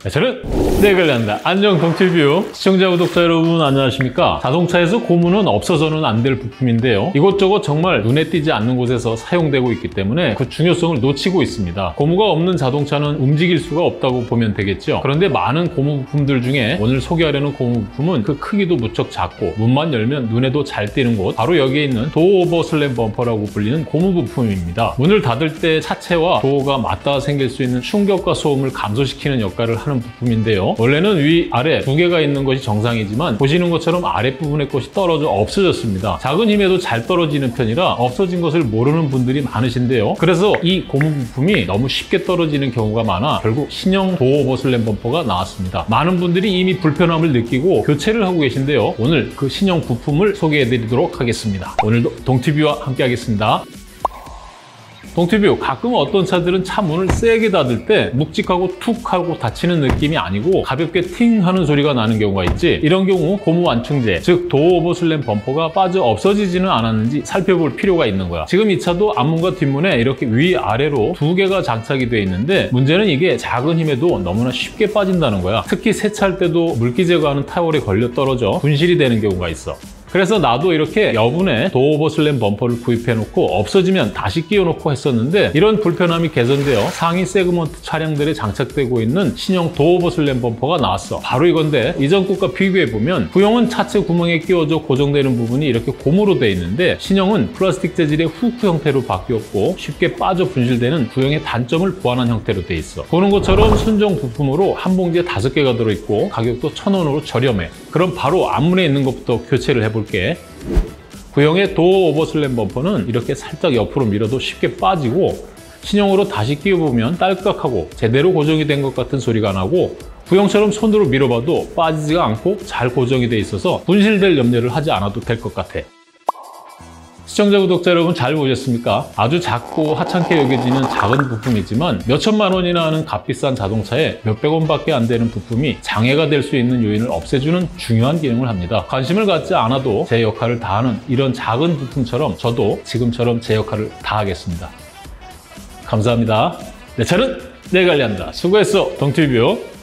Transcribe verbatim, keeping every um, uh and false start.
네, 저는 네 관리한다. 안녕 동티뷰 시청자 구독자 여러분 안녕하십니까? 자동차에서 고무는 없어서는 안 될 부품인데요. 이것저것 정말 눈에 띄지 않는 곳에서 사용되고 있기 때문에 그 중요성을 놓치고 있습니다. 고무가 없는 자동차는 움직일 수가 없다고 보면 되겠죠. 그런데 많은 고무 부품들 중에 오늘 소개하려는 고무 부품은 그 크기도 무척 작고 문만 열면 눈에도 잘 띄는 곳, 바로 여기에 있는 도어 오버 슬램 범퍼라고 불리는 고무 부품입니다. 문을 닫을 때 차체와 도어가 맞닿아 생길 수 있는 충격과 소음을 감소시키는 역할을 하는 부품인데요. 원래는 위, 아래 두 개가 있는 것이 정상이지만 보시는 것처럼 아랫부분의 것이 떨어져 없어졌습니다. 작은 힘에도 잘 떨어지는 편이라 없어진 것을 모르는 분들이 많으신데요. 그래서 이 고무 부품이 너무 쉽게 떨어지는 경우가 많아 결국 신형 도어 오버 슬램 범퍼가 나왔습니다. 많은 분들이 이미 불편함을 느끼고 교체를 하고 계신데요. 오늘 그 신형 부품을 소개해 드리도록 하겠습니다. 오늘도 동티뷰와 함께 하겠습니다. 동티뷰, 가끔 어떤 차들은 차 문을 세게 닫을 때 묵직하고 툭 하고 닫히는 느낌이 아니고 가볍게 팅 하는 소리가 나는 경우가 있지. 이런 경우 고무 완충제, 즉 도어 오버 슬램 범퍼가 빠져 없어지지는 않았는지 살펴볼 필요가 있는 거야. 지금 이 차도 앞문과 뒷문에 이렇게 위아래로 두 개가 장착이 되어 있는데 문제는 이게 작은 힘에도 너무나 쉽게 빠진다는 거야. 특히 세차할 때도 물기 제거하는 타월에 걸려 떨어져 분실이 되는 경우가 있어. 그래서 나도 이렇게 여분의 도어 오버 슬램 범퍼를 구입해 놓고 없어지면 다시 끼워 놓고 했었는데 이런 불편함이 개선되어 상위 세그먼트 차량들에 장착되고 있는 신형 도어 오버 슬램 범퍼가 나왔어. 바로 이건데 이전 것과 비교해 보면 구형은 차체 구멍에 끼워져 고정되는 부분이 이렇게 고무로 되어 있는데 신형은 플라스틱 재질의 후크 형태로 바뀌었고 쉽게 빠져 분실되는 구형의 단점을 보완한 형태로 되어 있어. 보는 것처럼 순정 부품으로 한 봉지에 다섯 개가 들어있고 가격도 천 원으로 저렴해. 그럼 바로 앞문에 있는 것부터 교체를 해볼게. 구형의 도어 오버 슬램 범퍼는 이렇게 살짝 옆으로 밀어도 쉽게 빠지고 신형으로 다시 끼워보면 딸깍하고 제대로 고정이 된 것 같은 소리가 나고 구형처럼 손으로 밀어봐도 빠지지가 않고 잘 고정이 돼 있어서 분실될 염려를 하지 않아도 될 것 같아. 시청자 구독자 여러분 잘 보셨습니까? 아주 작고 하찮게 여겨지는 작은 부품이지만 몇천만 원이나 하는 값비싼 자동차에 몇백 원밖에 안 되는 부품이 장애가 될 수 있는 요인을 없애주는 중요한 기능을 합니다. 관심을 갖지 않아도 제 역할을 다하는 이런 작은 부품처럼 저도 지금처럼 제 역할을 다하겠습니다. 감사합니다. 내 차는 내 관리한다. 수고했어, 동티뷰.